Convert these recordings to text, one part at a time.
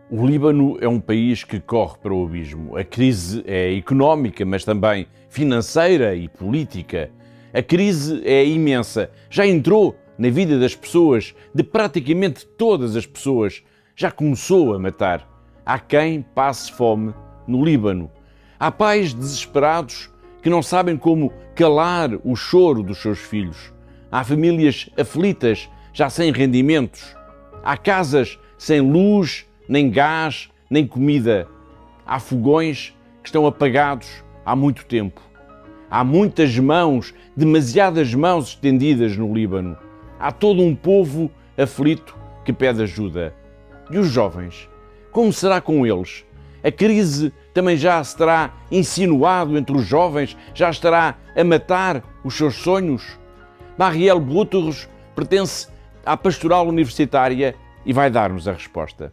O Líbano é um país que corre para o abismo. A crise é económica, mas também financeira e política. A crise é imensa. Já entrou na vida das pessoas, de praticamente todas as pessoas. Já começou a matar. Há quem passe fome no Líbano. Há pais desesperados que não sabem como calar o choro dos seus filhos. Há famílias aflitas, já sem rendimentos. Há casas sem luz, nem gás, nem comida. Há fogões que estão apagados há muito tempo. Há muitas mãos, demasiadas mãos estendidas no Líbano. Há todo um povo aflito que pede ajuda. E os jovens? Como será com eles? A crise também já se terá insinuado entre os jovens? Já estará a matar os seus sonhos? Marielle Brutorres pertence à Pastoral Universitária e vai dar-nos a resposta.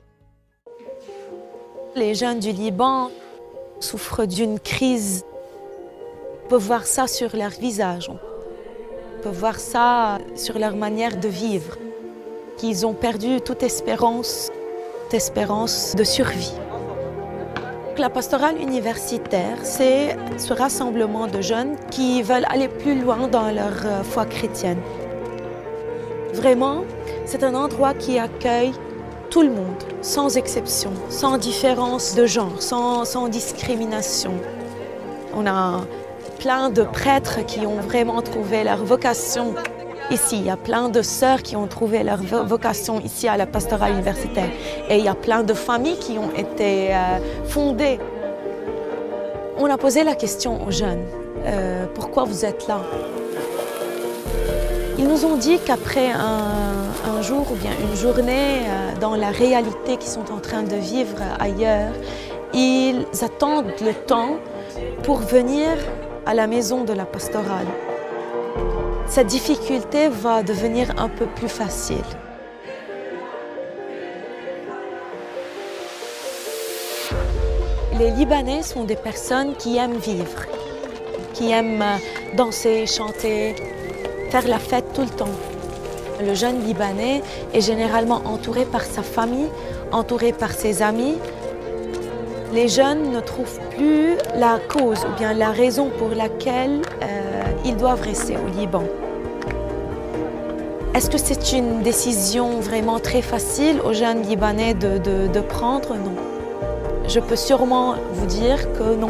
Les jeunes du Liban souffrent d'une crise. On peut voir ça sur leur visage, on peut voir ça sur leur manière de vivre, qu'ils ont perdu toute espérance de survie. La pastorale universitaire, c'est ce rassemblement de jeunes qui veulent aller plus loin dans leur foi chrétienne. Vraiment, c'est un endroit qui accueille tout le monde, sans exception, sans différence de genre, sans discrimination. On a plein de prêtres qui ont vraiment trouvé leur vocation ici. Il y a plein de sœurs qui ont trouvé leur vocation ici à la pastorale universitaire. Et il y a plein de familles qui ont été fondées. On a posé la question aux jeunes, pourquoi vous êtes là? Ils nous ont dit qu'après un jour ou bien une journée dans la réalité qu'ils sont en train de vivre ailleurs, ils attendent le temps pour venir à la maison de la pastorale. Cette difficulté va devenir un peu plus facile. Les Libanais sont des personnes qui aiment vivre, qui aiment danser, chanter, faire la fête tout le temps. Le jeune Libanais est généralement entouré par sa famille, entouré par ses amis. Les jeunes ne trouvent plus la cause ou bien la raison pour laquelle ils doivent rester au Liban. Est-ce que c'est une décision vraiment très facile aux jeunes Libanais de prendre? Non. Je peux sûrement vous dire que non.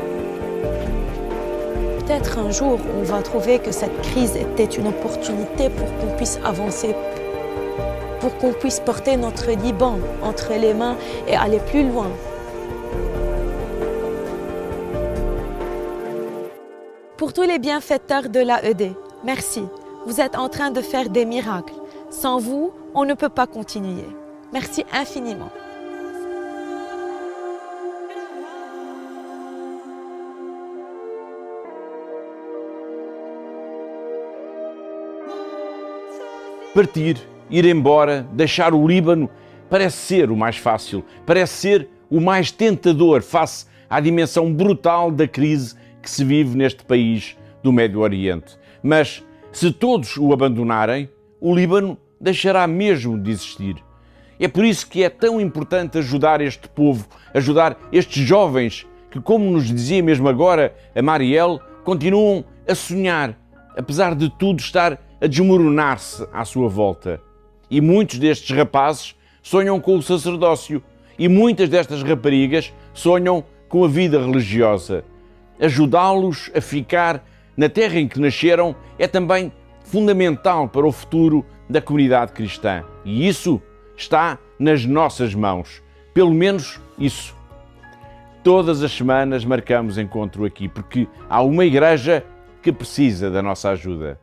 Peut-être un jour, on va trouver que cette crise était une opportunité pour qu'on puisse avancer, pour qu'on puisse porter notre Liban entre les mains et aller plus loin. Pour tous les bienfaiteurs de l'AED, merci. Vous êtes en train de faire des miracles. Sans vous, on ne peut pas continuer. Merci infiniment. Partir, ir embora, deixar o Líbano, parece ser o mais fácil, parece ser o mais tentador face à dimensão brutal da crise que se vive neste país do Médio Oriente. Mas, se todos o abandonarem, o Líbano deixará mesmo de existir. É por isso que é tão importante ajudar este povo, ajudar estes jovens que, como nos dizia mesmo agora a Marielle, continuam a sonhar, apesar de tudo estar a desmoronar-se à sua volta. E muitos destes rapazes sonham com o sacerdócio e muitas destas raparigas sonham com a vida religiosa. Ajudá-los a ficar na terra em que nasceram é também fundamental para o futuro da comunidade cristã. E isso está nas nossas mãos. Pelo menos isso. Todas as semanas marcamos encontro aqui, porque há uma igreja que precisa da nossa ajuda.